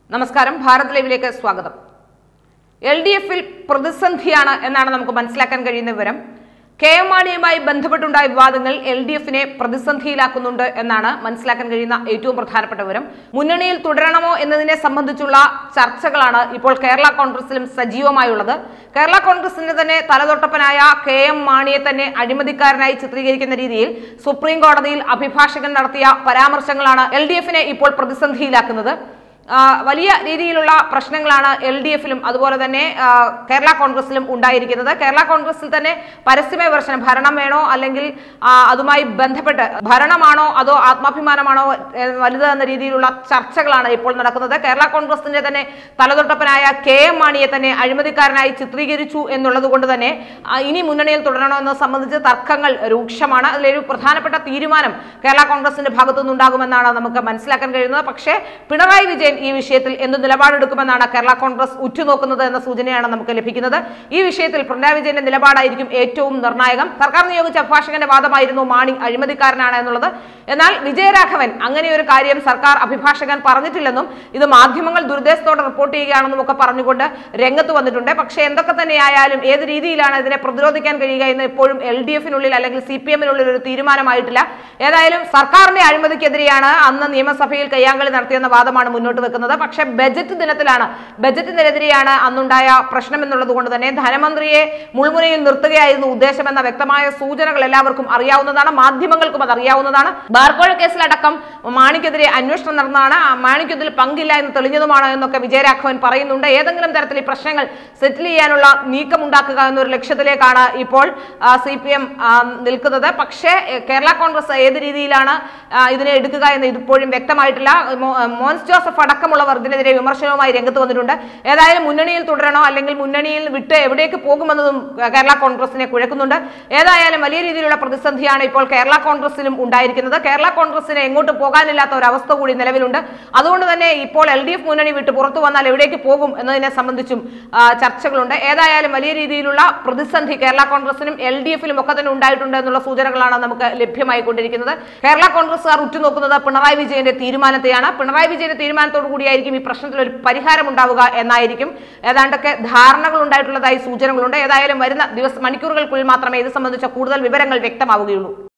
നമസ്കാരം, ഭാരത് ലൈവിലേക്ക് സ്വാഗതം. LDF-ൽ പ്രതിസന്ധിയാണ് എന്നാണ് നമുക്ക് മനസ്സിലാക്കാൻ കഴിയുന്ന വിവരം. KMmaniയുമായി ബന്ധപ്പെട്ടുണ്ടായ വിവാദങ്ങൾ LDF-നെ പ്രതിസന്ധിയിലാക്കുന്നുണ്ട് എന്നാണ് മനസ്സിലാക്കാൻ കഴിയുന്ന ഏറ്റവും പ്രധാനപ്പെട്ട വിവരം. മുന്നണിയിൽ തുടരണമോ എന്നതിനെ സംബന്ധിച്ചുള്ള ചർച്ചകളാണ് ഇപ്പോൾ കേരള കോൺഗ്രസിലും സജീവമായുള്ളത്. കേരള കോൺഗ്രസിന്റെ തന്നെ തലതൊട്ടപ്പനായ KMmaniയെ തന്നെ അഴിമതിക്കാരനായി ചിത്രീകരിക്കുന്ന രീതിയിൽ സുപ്രീം കോടതിയിൽ അഭിഭാഷകൻ നടത്തിയ പരാമർശങ്ങളാണ് LDF-നെ ഇപ്പോൾ പ്രതിസന്ധിയിലാക്കുന്നത്. വലിയ രീതിയിലുള്ള പ്രശ്നങ്ങളാണ് LDF-ലും അതുപോലെ തന്നെ കേരള കോൺഗ്രസിലും ഉണ്ടായിരിക്കുന്നത്. കേരള കോൺഗ്രസിൽ തന്നെ പരസ്യമായ വിമർശനം, ഭരണം വേണോ അല്ലെങ്കിൽ അതുമായി ബന്ധപ്പെട്ട് ഭരണമാണോ അതോ ആത്മാഭിമാനമാണോ വലുത് എന്ന രീതിയിലുള്ള ചർച്ചകളാണ് ഇപ്പോൾ നടക്കുന്നത്. കേരള കോൺഗ്രസിന്റെ തന്നെ തലതൊട്ടപ്പനായ KMmaniയെ തന്നെ അഴിമതിക്കാരനായി ചിത്രീകരിച്ചു എന്നുള്ളത് കൊണ്ട് തന്നെ ഇനി മുന്നണിയിൽ തുടരണോ എന്നത് സംബന്ധിച്ച് തർക്കങ്ങൾ രൂക്ഷമാണ്. അതിലൊരു പ്രധാനപ്പെട്ട തീരുമാനം കേരള കോൺഗ്രസിന്റെ ഭാഗത്തുനിന്നുണ്ടാകുമെന്നാണ് നമുക്ക് മനസ്സിലാക്കാൻ കഴിയുന്നത്. പക്ഷേ പിണറായി വിജയൻ ഈ വിഷയത്തിൽ എന്ത് നിലപാടെടുക്കുമെന്നാണ് കേരള കോൺഗ്രസ് ഉറ്റുനോക്കുന്നത് എന്ന സൂചനയാണ് നമുക്ക് ലഭിക്കുന്നത്. ഈ വിഷയത്തിൽ പിണറായി വിജയന്റെ നിലപാടായിരിക്കും ഏറ്റവും നിർണായകം. സർക്കാർ നിയോഗിച്ച അഭിഭാഷകന്റെ വാദമായിരുന്നു മാണി അഴിമതിക്കാരനാണ് എന്നുള്ളത്. എന്നാൽ വിജയരാഘവൻ അങ്ങനെ ഒരു കാര്യം സർക്കാർ അഭിഭാഷകൻ പറഞ്ഞിട്ടില്ലെന്നും ഇത് മാധ്യമങ്ങൾ ദുരുദ്ദേശത്തോടെ റിപ്പോർട്ട് ചെയ്യുകയാണെന്നും ഒക്കെ പറഞ്ഞുകൊണ്ട് രംഗത്ത് വന്നിട്ടുണ്ട്. പക്ഷേ എന്തൊക്കെ തന്നെയായാലും ഏത് രീതിയിലാണ് ഇതിനെ പ്രതിരോധിക്കാൻ കഴിയുക എന്ന് ഇപ്പോഴും LDF-നുള്ളിൽ അല്ലെങ്കിൽ CPM-നുള്ളിൽ ഒരു തീരുമാനമായിട്ടില്ല. ഏതായാലും സർക്കാരിന്റെ അഴിമതിക്കെതിരെയാണ് അന്ന് നിയമസഭയിൽ കയ്യാങ്കളി നടത്തിയെന്ന വാദമാണ് മുന്നോട്ട് വെക്കുന്നത്. പക്ഷേ ബജറ്റ് ദിനത്തിലാണ്, ബജറ്റിനെതിരെയാണ് അന്നുണ്ടായ പ്രശ്നം എന്നുള്ളത് കൊണ്ട് തന്നെ ധനമന്ത്രിയെ മുൾമുനയിൽ നിർത്തുകയായിരുന്നു ഉദ്ദേശമെന്ന വ്യക്തമായ സൂചനകൾ എല്ലാവർക്കും അറിയാവുന്നതാണ്, മാധ്യമങ്ങൾക്കും അത് അറിയാവുന്നതാണ്. ബാർക്കോഴ കേസിലടക്കം മാണിക്കെതിരെ അന്വേഷണം നടന്നതാണ്, മാണിക്ക് ഇതിൽ പങ്കില്ല എന്ന് തെളിഞ്ഞതുമാണ് എന്നൊക്കെ വിജയരാഘവൻ പറയുന്നുണ്ട്. ഏതെങ്കിലും തരത്തിൽ ഈ പ്രശ്നങ്ങൾ സെറ്റിൽ ചെയ്യാനുള്ള നീക്കമുണ്ടാക്കുക എന്നൊരു ലക്ഷ്യത്തിലേക്കാണ് ഇപ്പോൾ CPM നിൽക്കുന്നത്. പക്ഷേ കേരള കോൺഗ്രസ് ഏത് രീതിയിലാണ് ഇതിനെ എടുക്കുക എന്ന് ഇപ്പോഴും വ്യക്തമായിട്ടില്ല. മോൻസ് ജോസഫ് അടക്കമുള്ളവർ ഇതിനെതിരെ വിമർശനവുമായി രംഗത്ത് വന്നിട്ടുണ്ട്. ഏതായാലും മുന്നണിയിൽ തുടരണോ അല്ലെങ്കിൽ മുന്നണിയിൽ വിട്ട് എവിടേക്ക് പോകുമെന്നതും കേരള കോൺഗ്രസിനെ കുഴക്കുന്നുണ്ട്. ഏതായാലും വലിയ രീതിയിലുള്ള പ്രതിസന്ധിയാണ് ഇപ്പോൾ കേരള കോൺഗ്രസിലും ഉണ്ടായിരിക്കുന്നത്. കേരള കോൺഗ്രസിന് എങ്ങോട്ട് പോകാനില്ലാത്ത ഒരു അവസ്ഥ കൂടി നിലവിലുണ്ട്. അതുകൊണ്ട് തന്നെ ഇപ്പോൾ LDF മുന്നണി വിട്ട് പുറത്തു വന്നാൽ എവിടേക്ക് പോകും എന്നതിനെ സംബന്ധിച്ചും ചർച്ചകളുണ്ട്. ഏതായാലും വലിയ രീതിയിലുള്ള പ്രതിസന്ധി കേരള കോൺഗ്രസിനും LDF-ലും ഒക്കെ തന്നെ ഉണ്ടായിട്ടുണ്ട് എന്നുള്ള സൂചനകളാണ് നമുക്ക് ലഭ്യമായിക്കൊണ്ടിരിക്കുന്നത്. കേരള കോൺഗ്രസുകാർ ഉറ്റുനോക്കുന്നത് പിണറായി വിജയന്റെ തീരുമാനത്തെയാണ്. പിണറായി വിജയന്റെ തീരുമാനത്തോടു കൂടിയായിരിക്കും ഈ പ്രശ്നത്തിൽ ഒരു പരിഹാരം ഉണ്ടാവുക എന്നായിരിക്കും ഏതാണ്ടൊക്കെ ധാരണകൾ ഉണ്ടായിട്ടുള്ളതായി സൂചനകളുണ്ട്. ഏതായാലും വരുന്ന മണിക്കൂറുകൾക്കുള്ളിൽ മാത്രമേ ഇത് സംബന്ധിച്ച കൂടുതൽ വിവരങ്ങൾ വ്യക്തമാവുകയുള്ളൂ.